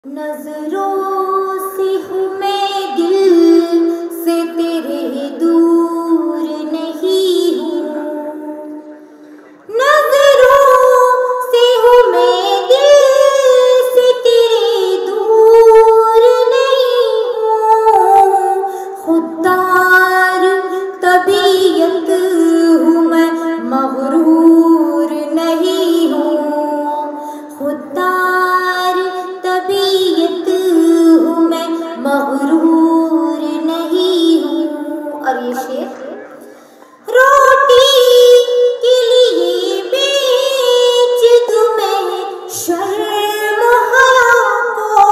नजरों से हूँ मैं, दिल से तेरे दूर नहीं हूँ। नजरों से हूँ मैं, दिल से तेरे दूर नहीं हूँ। खुददार तबीयत हूँ मैं, मगरूर नहीं हूँ। खुददार तबीयत हूँ मैं, मगरूर नहीं हूँ। और ये शेर, रोटी के लिए बेच दूँ मैं शर्म हया को।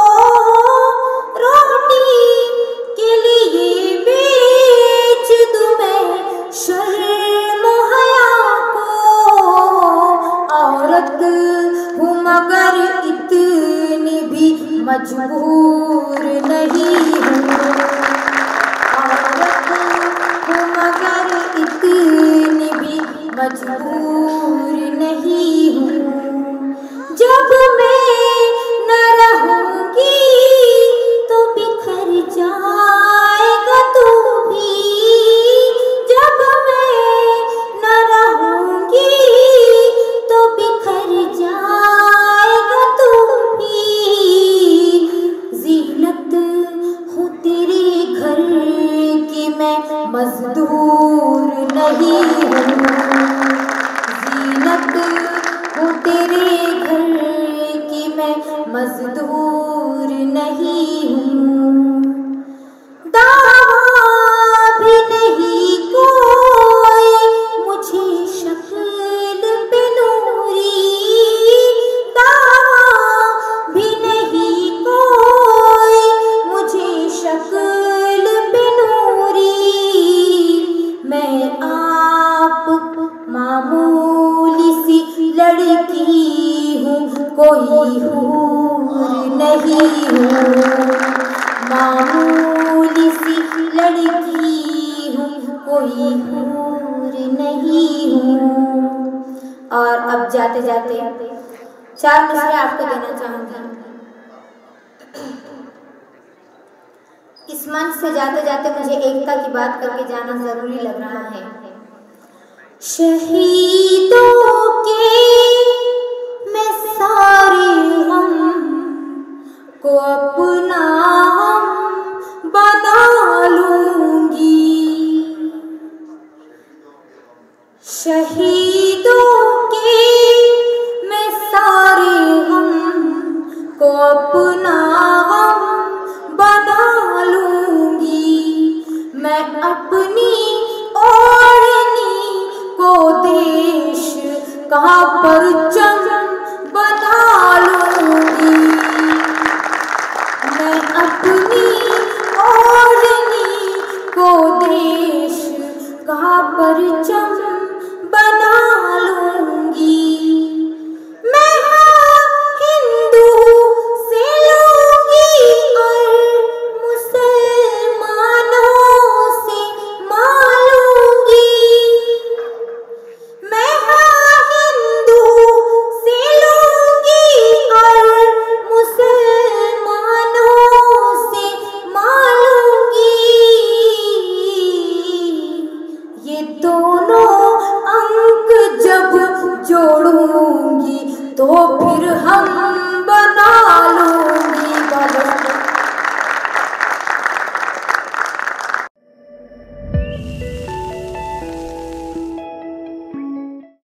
रोटी के लिए बेच दूँ मैं शर्म हया को। औरत हूँ मगर इतनी भी मजबूर नहीं हूँ। औरत हूँ मगर इतनी भी मजबूर नहीं हूँ। जब मैं न रहूँगी तो बिखर जाएगा तू भी। जब मैं न रहूँगी तो बिखर जाएगा तू भी। ज़ीनत हूँ तेरे घर की मैं, मज़दूर नहीं हूँ। ज़ीनत हूँ तेरे घर की मैं, मज़दूर नहीं हूँ। दावा भी नहीं कोई मुझे शक्ल पे नूरी। दावा भी नहीं कोई मुझे शक्ल पे नूरी। मैं आप मामूली सी लड़की हूँ, कोई हूर नहीं हूँ। मामूली सी लड़की हूँ, कोई हूर नहीं हूँ। और अब जाते जाते चार मिसरे आपको देना चाहूँगी। इस मंच से जाते जाते मुझे एकता की बात करके जाना जरूरी लग रहा है। शहीदों के मैं सारे हम को अपना हम बना लूंगी। शहीद